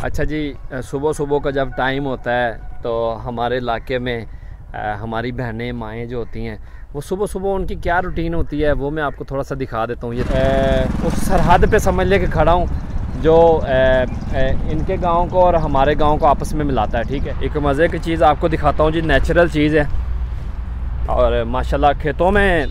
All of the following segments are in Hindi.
अच्छा जी, सुबह सुबह का जब टाइम होता है तो हमारे इलाके में हमारी बहनें माएँ जो होती हैं वो सुबह सुबह उनकी क्या रूटीन होती है वो मैं आपको थोड़ा सा दिखा देता हूँ। ये उस सरहद पे समझ ले के खड़ा हूँ जो इनके गांव को और हमारे गांव को आपस में मिलाता है। ठीक है, एक मज़े की चीज़ आपको दिखाता हूँ जी, नेचुरल चीज़ है और माशाल्लाह खेतों में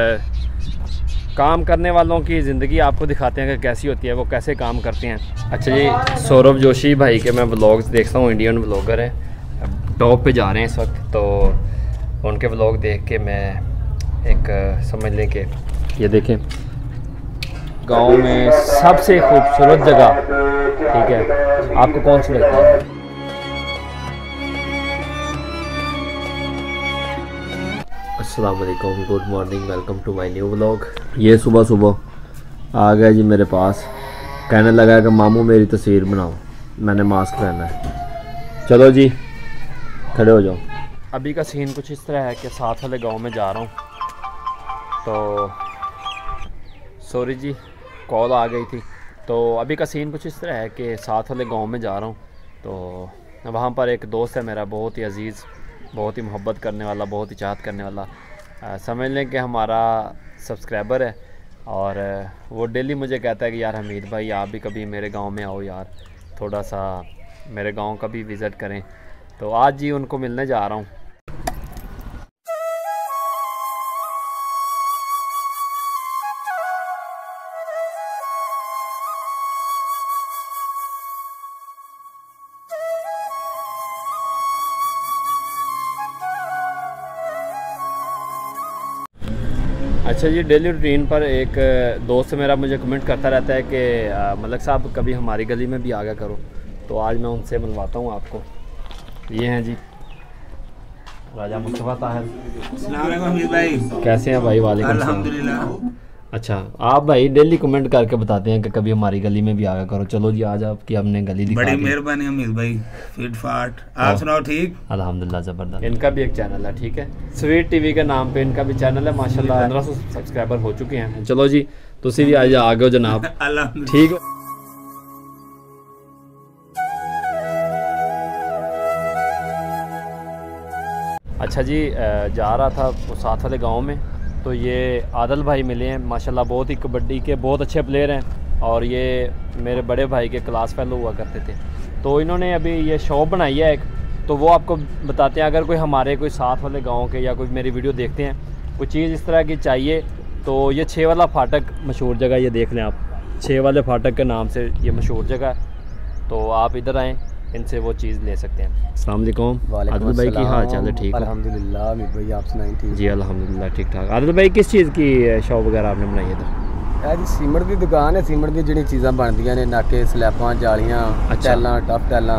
काम करने वालों की ज़िंदगी आपको दिखाते हैं कि कैसी होती है, वो कैसे काम करते हैं। अच्छा जी, सौरभ जोशी भाई के मैं व्लॉग्स देखता हूँ, इंडियन व्लॉगर हैं, टॉप पे जा रहे हैं इस वक्त, तो उनके व्लॉग देख के मैं एक समझ लें कि ये देखें गांव में सबसे खूबसूरत जगह, ठीक है, आपको कौन सी लगती है? अस्सलाम वालेकुम, good morning, welcome to my new vlog. ये सुबह सुबह आ गया जी मेरे पास, कहने लगा कि मामू मेरी तस्वीर बनाओ, मैंने मास्क पहना है। चलो जी खड़े हो जाओ। अभी का सीन कुछ इस तरह है कि साथ वाले गांव में जा रहा हूँ, तो सॉरी जी कॉल आ गई थी। तो अभी का सीन कुछ इस तरह है कि साथ वाले गांव में जा रहा हूँ, तो वहाँ पर एक दोस्त है मेरा, बहुत ही अजीज़, बहुत ही मोहब्बत करने वाला, बहुत ही चाहत करने वाला, समझ लें कि हमारा सब्सक्राइबर है। और वो डेली मुझे कहता है कि यार हमीद भाई आप भी कभी मेरे गांव में आओ यार, थोड़ा सा मेरे गांव का भी विज़िट करें। तो आज जी उनको मिलने जा रहा हूँ। अच्छा जी, डेली रूटीन पर एक दोस्त मेरा मुझे कमेंट करता रहता है कि मलक साहब कभी हमारी गली में भी आ गया करो, तो आज मैं उनसे मिलवाता हूँ आपको। ये हैं जी राजा मुस्तफ़ा ताहिर। अस्सलाम वालेकुम हमीद भाई, कैसे हैं भाई? वालेकुम अल्हम्दुलिल्लाह। अच्छा, आप भाई डेली कमेंट करके बताते हैं कि कभी हमारी गली में भी आ गया करो। चलो जी आज आपकी हमने गली दिखा बड़ी दी। मेहरबानी हमीद भाई, फिट फाट। आप सुनाओ ठीक? अल्हम्दुलिल्लाह ज़बरदस्त। इनका भी एक चैनल है, ठीक है, स्वीट टीवी के नाम पे इनका भी चैनल है, माशाल्लाह 1500 सब्सक्राइबर हो चुके हैं। चलो जी तुसी भी आज आ गए हो जनाब। अल्हम्दुलिल्लाह। ठीक। अच्छा जी, जा रहा था वो साथ वाले गांव में, तो ये आदिल भाई मिले हैं, माशाल्लाह बहुत ही कबड्डी के बहुत अच्छे प्लेयर हैं और ये मेरे बड़े भाई के क्लास फेलो हुआ करते थे। तो इन्होंने अभी ये शॉप बनाई है एक, तो वो आपको बताते हैं। अगर कोई हमारे कोई साथ वाले गांव के या कोई मेरी वीडियो देखते हैं, कोई चीज़ इस तरह की चाहिए, तो ये 6 वाला फाटक मशहूर जगह, ये देख लें आप, 6 वाले फाटक के नाम से ये मशहूर जगह है, तो आप इधर आएँ, इनसे वो चीज़ ले सकते हैं। अस्सलाम वालेकुम आदिल भाई, की हाल चाल है? ठीक है अल्हम्दुलिल्लाह। अमीद भाई आप सुनाएं? ठीक जी अल्हम्दुलिल्लाह ठीक ठाक। आदिल भाई किस चीज़ की शॉप वगैरह आपने बनाई है इधर? है जी सीमेंट की दुकान है, सीमेंट की जिहड़ी चीज़ां बनदियां ने, नाके स्लैबां जालियां टैलां टफ टैलां।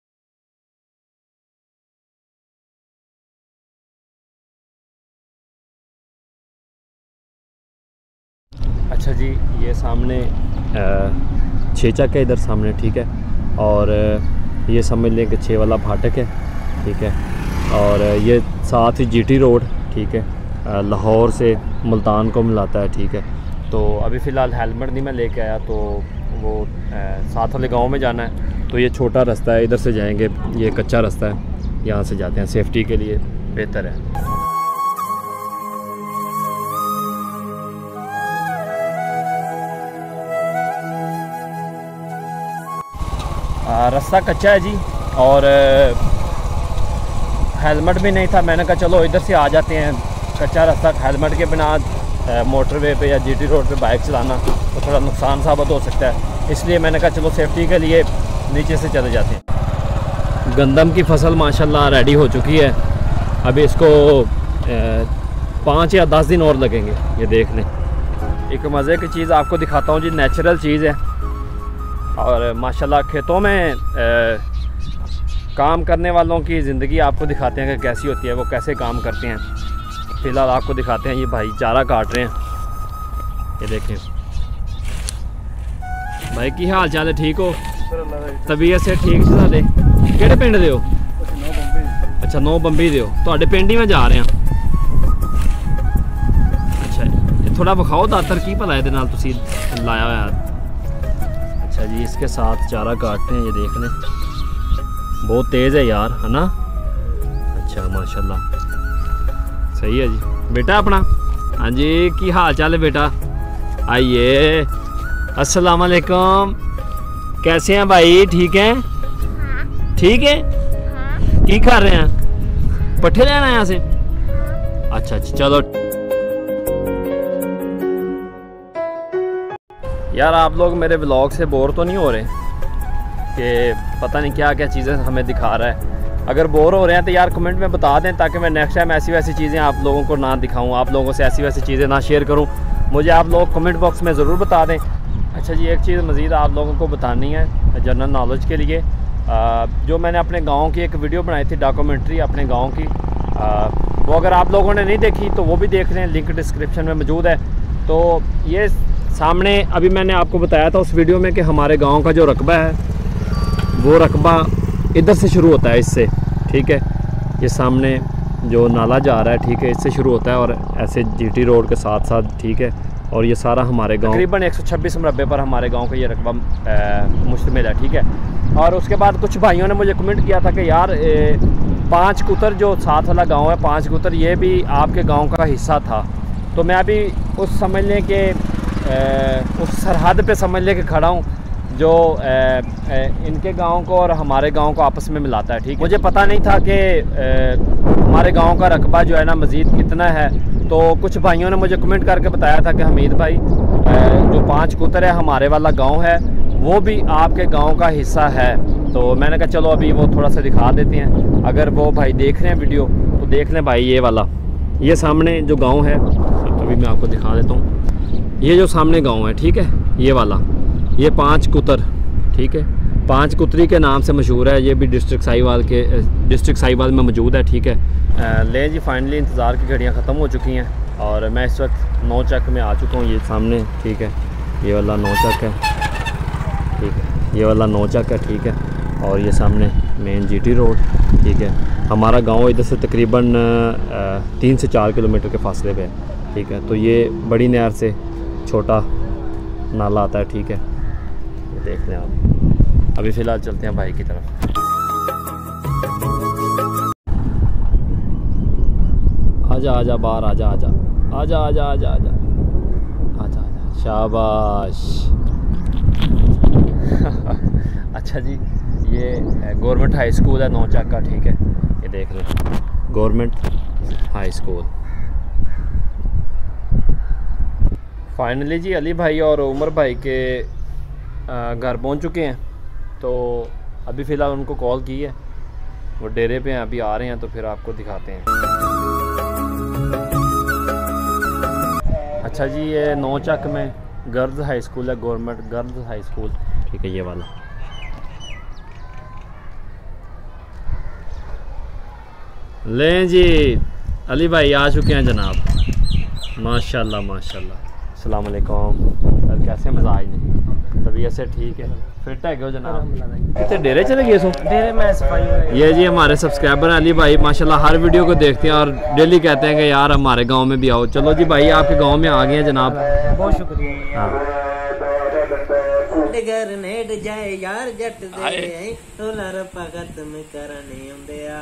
अच्छा जी, ये सामने छेचक है इधर सामने, ठीक है, और ये समझ लें कि 6 वाला फाटक है, ठीक है, और ये साथ ही जीटी रोड, ठीक है, लाहौर से मुल्तान को मिलाता है, ठीक है। तो अभी फ़िलहाल हेलमेट नहीं मैं लेके आया, तो वो साथ वाले गांव में जाना है, तो ये छोटा रास्ता है, इधर से जाएंगे, ये कच्चा रास्ता है, यहाँ से जाते हैं, सेफ्टी के लिए बेहतर है। रास्ता कच्चा है जी, और हेलमेट भी नहीं था, मैंने कहा चलो इधर से आ जाते हैं, कच्चा रास्ता, हेलमेट के बिना मोटरवे पे या जीटी रोड पे बाइक चलाना तो थोड़ा नुकसान साबित हो सकता है, इसलिए मैंने कहा चलो सेफ्टी के लिए नीचे से चले जाते हैं। गंदम की फसल माशाल्लाह रेडी हो चुकी है, अभी इसको 5 या 10 दिन और लगेंगे, ये देख लें। एक मज़े की चीज़ आपको दिखाता हूँ जी, नेचुरल चीज़ है और माशाल्लाह खेतों में काम करने वालों की ज़िंदगी आपको दिखाते हैं कि कैसी होती है, वो कैसे काम करते हैं। फ़िलहाल आपको दिखाते हैं, ये भाई चारा काट रहे हैं, ये देखें। भाई की हाल चाल है? ठीक हो? तबीयत से ठीक सुना दे? किहड़े पिंड दे हो? अच्छा 9 बंबी दे हो, तुहाडे पिंड ही में जा रहे हैं। अच्छा थोड़ा विखाओ दातर की भला इहदे नाल तुसीं लाया होया। अच्छा जी, जी इसके साथ चारा काटते हैं, ये देख लें, बहुत तेज़ है यार, है ना। अच्छा माशाल्लाह, सही है जी। बेटा अपना, हाँ जी, की हाल चाल है बेटा? आइए, अस्सलाम वालेकुम, कैसे हैं भाई? ठीक हैं? ठीक है। की कर रहे हैं? पट्ठे लेना यहाँ से? अच्छा अच्छा, चलो। यार आप लोग मेरे व्लॉग से बोर तो नहीं हो रहे कि पता नहीं क्या क्या चीज़ें हमें दिखा रहा है? अगर बोर हो रहे हैं तो यार कमेंट में बता दें, ताकि मैं नेक्स्ट टाइम ऐसी वैसी चीज़ें आप लोगों को ना दिखाऊं, आप लोगों से ऐसी वैसी चीज़ें ना शेयर करूं। मुझे आप लोग कमेंट बॉक्स में ज़रूर बता दें। अच्छा जी, एक चीज़ मज़ीद आप लोगों को बतानी है जनरल नॉलेज के लिए। जो मैंने अपने गाँव की एक वीडियो बनाई थी, डॉक्यूमेंट्री अपने गाँव की, वो अगर आप लोगों ने नहीं देखी तो वो भी देख लें, लिंक डिस्क्रिप्शन में मौजूद है। तो ये सामने अभी मैंने आपको बताया था उस वीडियो में कि हमारे गांव का जो रकबा है वो रकबा इधर से शुरू होता है, इससे, ठीक है। ये सामने जो नाला जा रहा है, ठीक है, इससे शुरू होता है और ऐसे जीटी रोड के साथ साथ, ठीक है। और ये सारा हमारे गांव तकरीबन 126 मरबे पर हमारे गांव का ये रकबा मुश्तमिल है, ठीक है। और उसके बाद कुछ भाइयों ने मुझे कमेंट किया था कि यार 5 कुतर जो साथ वाला गाँव है, 5 कुतर, ये भी आपके गाँव का हिस्सा था। तो मैं अभी उस समझ लें कि उस सरहद पे समझ ले के खड़ा हूँ जो इनके गांव को और हमारे गांव को आपस में मिलाता है, ठीक है। मुझे पता नहीं था कि हमारे गांव का रकबा जो है ना मज़ीद कितना है। तो कुछ भाइयों ने मुझे कमेंट करके बताया था कि हमीद भाई जो 5 कुतर है हमारे वाला गांव है वो भी आपके गांव का हिस्सा है। तो मैंने कहा चलो अभी वो थोड़ा सा दिखा देते हैं। अगर वो भाई देख रहे हैं वीडियो तो देख लें भाई, ये वाला, ये सामने जो गाँव है अभी मैं आपको दिखा देता हूँ। ये जो सामने गांव है, ठीक है, ये वाला, ये 5 कुतर, ठीक है, 5 कुतरी के नाम से मशहूर है। ये भी डिस्ट्रिक्ट साहिवाल में मौजूद है, ठीक है। ले जी, फाइनली इंतज़ार की घड़ियाँ ख़त्म हो चुकी हैं और मैं इस वक्त नौचक में आ चुका हूँ। ये सामने, ठीक है, ये वाला नौचक है, ठीक है, ये वाला नौचक है, ठीक है। और ये सामने मेन जीटी रोड, ठीक है। हमारा गाँव इधर से तकरीबन 3 से 4 किलोमीटर के फासले पे है, ठीक है। तो ये बड़ी नहर से छोटा नाला आता है, ठीक है। ये देख लें आप। अभी फ़िलहाल चलते हैं भाई की तरफ। आजा आजा बाहर, आजा आजा आजा आजा आजा आजा आजा आजा, शाबाश। अच्छा जी, ये गवर्नमेंट हाई स्कूल है नौचक का, ठीक है। ये देख लें, गवर्नमेंट हाई स्कूल। फाइनली जी अली भाई और उमर भाई के घर पहुंच चुके हैं। तो अभी फ़िलहाल उनको कॉल की है, वो डेरे पे हैं, अभी आ रहे हैं, तो फिर आपको दिखाते हैं। अच्छा जी, ये नौचक में गर्ल्स हाई स्कूल है, गवर्नमेंट गर्ल्स हाई स्कूल, ठीक है, ये वाला। लें जी, अली भाई आ चुके हैं जनाब, माशाल्लाह माशाल्लाह। अस्सलाम वालेकुम सर, कैसे मजाज ने? तबीयत से ठीक है, फिट है क्यों जनाब? कितने डेरे चले गए सो? डेरे में सफाई। ये जी हमारे सब्सक्राइबर हैं अली भाई, माशाल्लाह हर वीडियो को देखते हैं और डेली कहते हैं कि यार हमारे गांव में भी आओ। चलो जी भाई, आपके गांव में आ गए हैं जनाब, बहुत शुक्रिया। हाँ। घर नेड़ जाए यार जट दे टोलर भगत में करने उंदिया।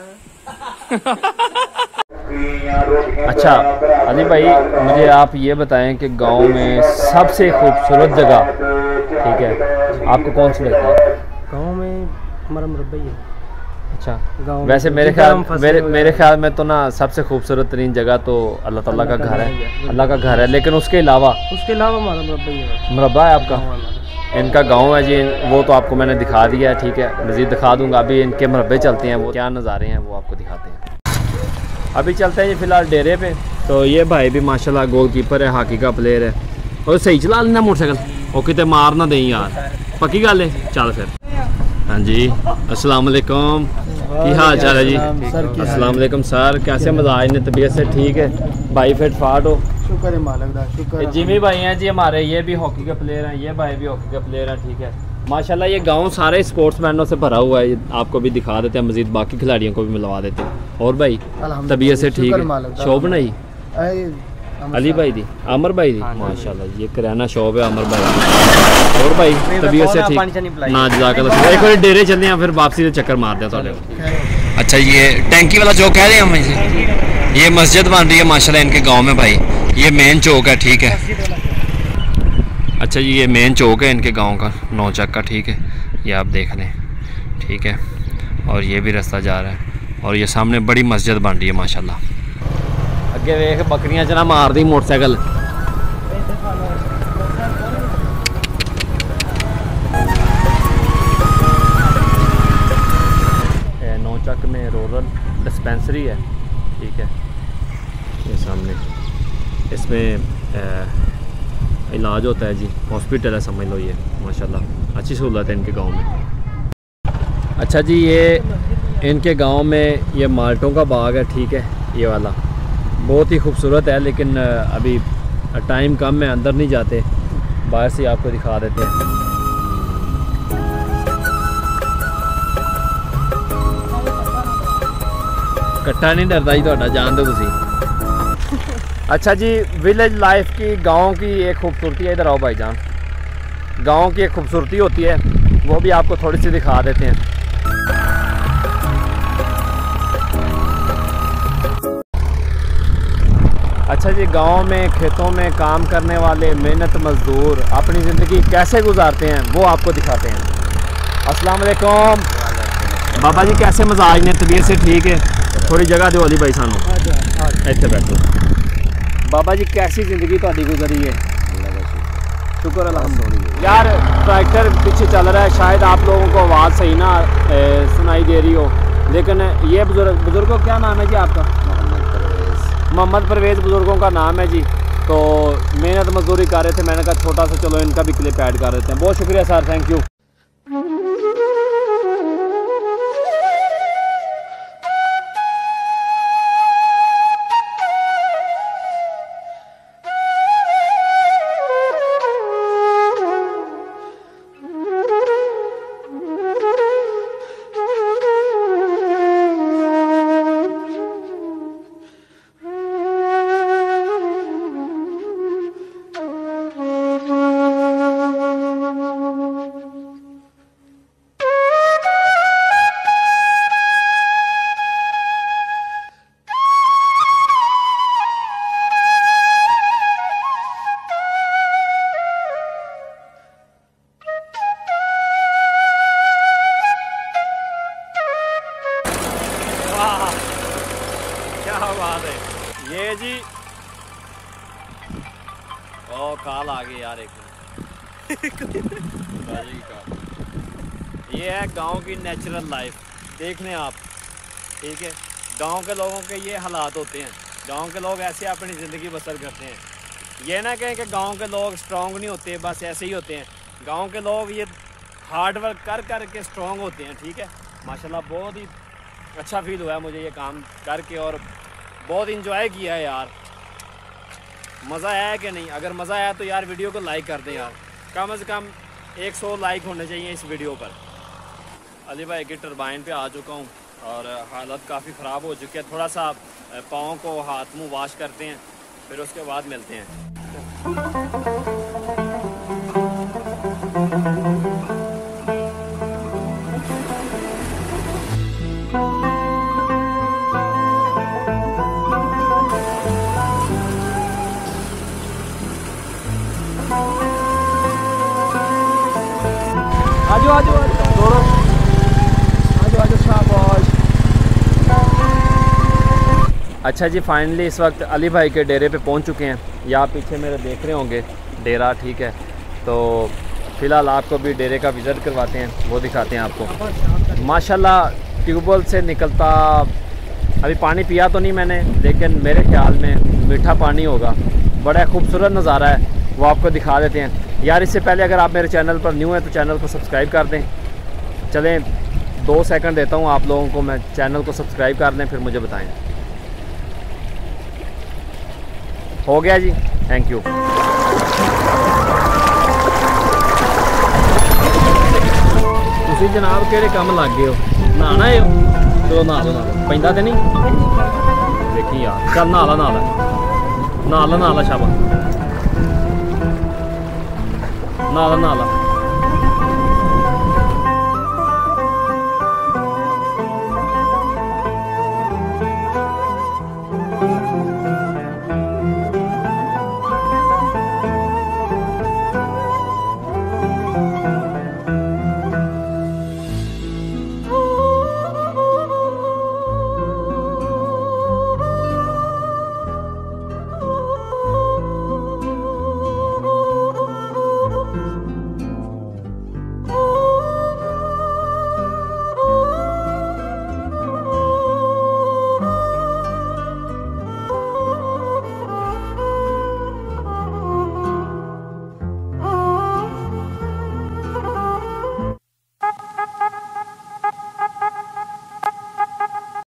अच्छा अली भाई, मुझे आप ये बताएं कि गांव में सबसे खूबसूरत जगह, ठीक है, आपको कौन सी लगती है? गांव में हमारा मुरब्बा ही है। अच्छा, गाँव वैसे में मेरे ख्याल में तो ना सबसे खूबसूरत तरीन जगह तो अल्लाह ताला का घर है, अल्लाह का घर है। लेकिन उसके अलावा हमारा मुरब्बा ही है। मुरब्बा है आपका? इनका गांव है जी, वो तो आपको मैंने दिखा दिया है, ठीक है। मज़ीद दिखा दूंगा, अभी इनके मुरब्बे चलते हैं, वो क्या नज़ारे हैं वो आपको दिखाते हैं। अभी चलते हैं जी फ़िलहाल डेरे पे। तो ये भाई भी माशाल्लाह गोलकीपर है, हॉकी का प्लेयर है और सही चला लेना मोटरसाइकिल, वो कितने मार ना दें यार, पक्की गल है। चल फिर। हाँ जी, अस्सलाम वालेकुम, की हाल चाल है जी? अस्सलाम वालेकुम सर, कैसे मजाज ने? तबीयत से ठीक है भाई? फिट फाट हो? शुक्र है मालिक दा, शुक्र। जिमी भाई हैं जी हमारे, ये भी हॉकी के प्लेयर हैं, ये भाई भी हॉकी के प्लेयर हैं, ठीक है। माशाल्लाह ये गांव सारे स्पोर्ट्समैनों से भरा हुआ है, आपको भी दिखा देते हैं, मजीद बाकी खिलाड़ियों को भी मिलवा देते हैं। और भाई तबीयत से ठीक है? शो बनाई अली भाई दी, आमर भाई दी, माशाल्लाह ये किराना शॉप है आमर भाई। और भाई तबीयत से ठीक ना जज़ाकल्लाह। एक बार डेरे चलते हैं फिर वापसी से चक्कर मारते हैं थोड़े। अच्छा ये टैंकी वाला चौक कह रहे हैं हम इसे, ये मस्जिद बन रही है माशाल्लाह इनके गांव में भाई। ये मेन चौक है, ठीक है। अच्छा जी ये मेन चौक है इनके गांव का, नौचक का, ठीक है। ये आप देख लें, ठीक है। और ये भी रास्ता जा रहा है और ये सामने बड़ी मस्जिद बन रही है माशाल्लाह। अगे वेख बकरियां च ना मार दी मोटरसाइकिल। नौचक में रूरल डिस्पेंसरी है, ठीक है। ये सामने इसमें इलाज होता है जी, हॉस्पिटल है समझ लो ये माशाल्लाह। अच्छी सहूलत है इनके गांव में। अच्छा जी ये इनके गांव में ये माल्टों का बाग है, ठीक है। ये वाला बहुत ही खूबसूरत है, लेकिन अभी टाइम कम है, अंदर नहीं जाते, बाहर से आपको दिखा देते हैं। कट्टा नहीं डरता जी थोड़ा, जान दो तुसी। अच्छा जी विलेज लाइफ की, गांव की एक खूबसूरती है। इधर आओ भाईजान, गांव की एक खूबसूरती होती है, वो भी आपको थोड़ी सी दिखा देते हैं। अच्छा जी गांव में खेतों में काम करने वाले मेहनत मजदूर अपनी ज़िंदगी कैसे गुजारते हैं वो आपको दिखाते हैं। अस्सलाम वालेकुम बाबा जी, कैसे मजाज ने, तबीयत से ठीक है? थोड़ी जगह दो अली भाई सानू, इतने बैठो। बाबा जी कैसी ज़िंदगी ਤੁਹਾਡੀ गुजरी है? शुक्र अल्हम्दुलिल्लाह। यार ट्रैक्टर पीछे चल रहा है, शायद आप लोगों को आवाज़ सही ना सुनाई दे रही हो, लेकिन ये बुज़ुर्गों क्या नाम है जी आपका? मोहम्मद परवेज़ बुज़ुर्गों का नाम है जी। तो मेहनत मजदूरी कर रहे थे, मैंने कहा छोटा सा चलो इनका भी क्लिप ऐड कर देते हैं। बहुत शुक्रिया सर, थैंक यू। क्या बात है ये जी। ओ काल आ गई यार एक ये है गांव की नेचुरल लाइफ, देख लें आप, ठीक है। गांव के लोगों के ये हालात होते हैं, गांव के लोग ऐसे अपनी ज़िंदगी बसर करते हैं। ये ना कहें कि गांव के लोग स्ट्रॉन्ग नहीं होते, बस ऐसे ही होते हैं। गांव के लोग ये हार्ड वर्क कर कर के स्ट्रॉन्ग होते हैं, ठीक है। माशाल्लाह बहुत ही अच्छा फील हुआ है मुझे ये काम करके और बहुत इंजॉय किया है यार। मज़ा आया है कि नहीं? अगर मज़ा आया तो यार वीडियो को लाइक कर दें यार, कम से कम 100 लाइक होने चाहिए इस वीडियो पर। अली भाई की टरबाइन पे आ चुका हूँ और हालत काफ़ी ख़राब हो चुकी है। थोड़ा सा पाँव को हाथ मुँह वॉश करते हैं, फिर उसके बाद मिलते हैं। आजो आजो दोनों आजो आजो शाबाश। अच्छा जी फाइनली इस वक्त अली भाई के डेरे पे पहुंच चुके हैं। या आप पीछे मेरे देख रहे होंगे डेरा, ठीक है। तो फ़िलहाल आपको भी डेरे का विज़िट करवाते हैं, वो दिखाते हैं आपको। माशाल्लाह ट्यूबवेल से निकलता, अभी पानी पिया तो नहीं मैंने, लेकिन मेरे ख्याल में मीठा पानी होगा। बड़ा खूबसूरत नज़ारा है, वो आपको दिखा देते हैं। यार इससे पहले अगर आप मेरे चैनल पर न्यू हैं तो चैनल को सब्सक्राइब कर दें। चलें 2 सेकंड देता हूँ आप लोगों को, मैं चैनल को सब्सक्राइब कर लें, फिर मुझे बताएं। हो गया जी, थैंक यू। तुसी जनाब केड़े काम लग गए हो? नहाना है तो नहा लो, पैंदा तो नहीं? देखी यार, चल नहा ला नाला शाबा नाला